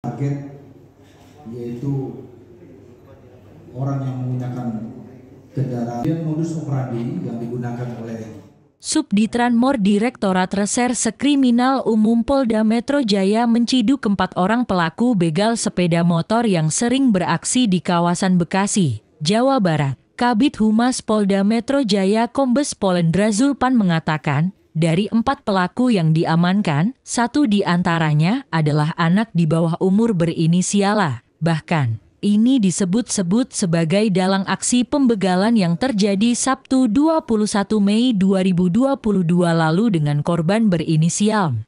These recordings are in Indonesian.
target yaitu orang yang menggunakan kendaraan. Modus operandi yang digunakan oleh Subditranmor Direktorat Reserse Kriminal Umum Polda Metro Jaya menciduk 4 orang pelaku begal sepeda motor yang sering beraksi di kawasan Bekasi, Jawa Barat. Kabid Humas Polda Metro Jaya Kombes Pol Endra Zulpan mengatakan, dari 4 pelaku yang diamankan, 1 di antaranya adalah anak di bawah umur berinisial A. Bahkan, ini disebut-sebut sebagai dalang aksi pembegalan yang terjadi Sabtu 21 Mei 2022 lalu dengan korban berinisial.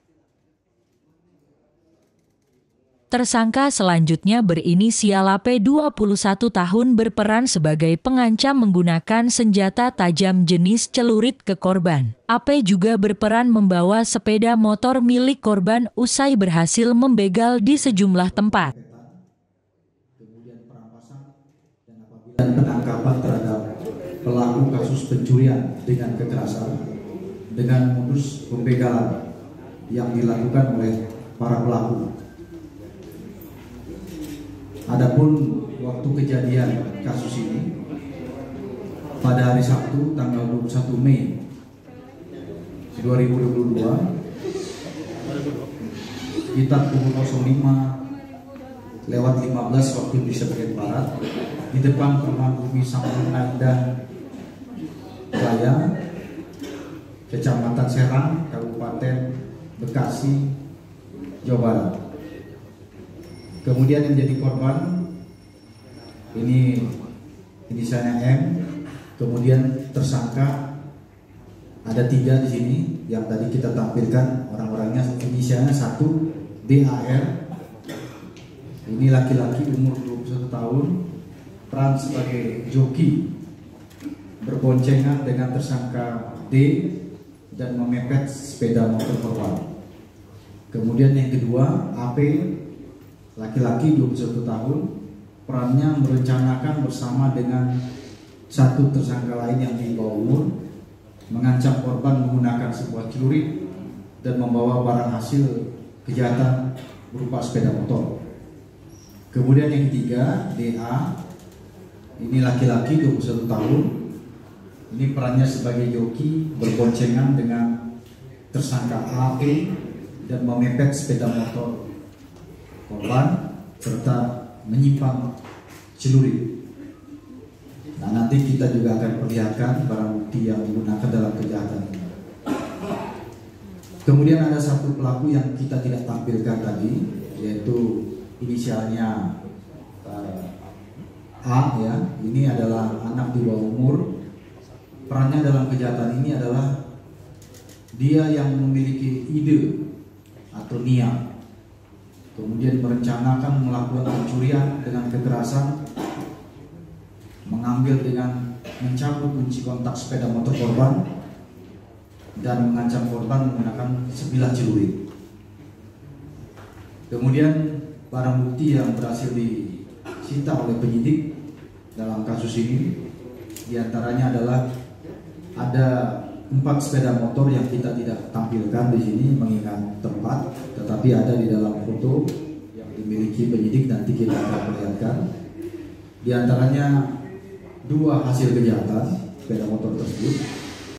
Tersangka selanjutnya berinisial AP 21 tahun berperan sebagai pengancam menggunakan senjata tajam jenis celurit ke korban. AP juga berperan membawa sepeda motor milik korban usai berhasil membegal di sejumlah tempat. Dan penangkapan terhadap pelaku kasus pencurian dengan kekerasan dengan modus pembegalan yang dilakukan oleh para pelaku. Adapun waktu kejadian kasus ini pada hari Sabtu tanggal 21 Mei 2022 sekitar pukul 05:15 waktu Indonesia bagian Barat di depan perumahan Bumi Sampurna Indah Jaya, Kecamatan Serang, Kabupaten Bekasi, Jawa Barat. Kemudian yang menjadi korban ini inisialnya M, kemudian tersangka ada 3 di sini yang tadi kita tampilkan orang-orangnya. Inisialnya 1 DAR, ini laki-laki umur 21 tahun, peran sebagai joki berboncengan dengan tersangka D dan memepet sepeda motor korban. Kemudian yang kedua AP, laki-laki 21 tahun, perannya merencanakan bersama dengan 1 tersangka lain yang di bawah umur mengancam korban menggunakan sebuah celurit dan membawa barang hasil kejahatan berupa sepeda motor. Kemudian yang ketiga DA, ini laki-laki 21 tahun, ini perannya sebagai joki berboncengan dengan tersangka AP dan memepet sepeda motor korban serta menyimpan celurit. Nah, nanti kita juga akan perlihatkan barang bukti yang digunakan dalam kejahatan ini. Kemudian ada 1 pelaku yang kita tidak tampilkan tadi, yaitu inisialnya A ya. Ini adalah anak di bawah umur. Perannya dalam kejahatan ini adalah dia yang memiliki ide atau niat, kemudian merencanakan melakukan pencurian dengan kekerasan, mengambil dengan mencabut kunci kontak sepeda motor korban dan mengancam korban menggunakan sebilah celurit. Kemudian barang bukti yang berhasil disita oleh penyidik dalam kasus ini diantaranya adalah ada 4 sepeda motor yang kita tidak tampilkan di sini mengingat tempat, tetapi ada di dalam foto yang dimiliki penyidik, nanti kita akan perlihatkan. Di antaranya 2 hasil kejahatan sepeda motor tersebut.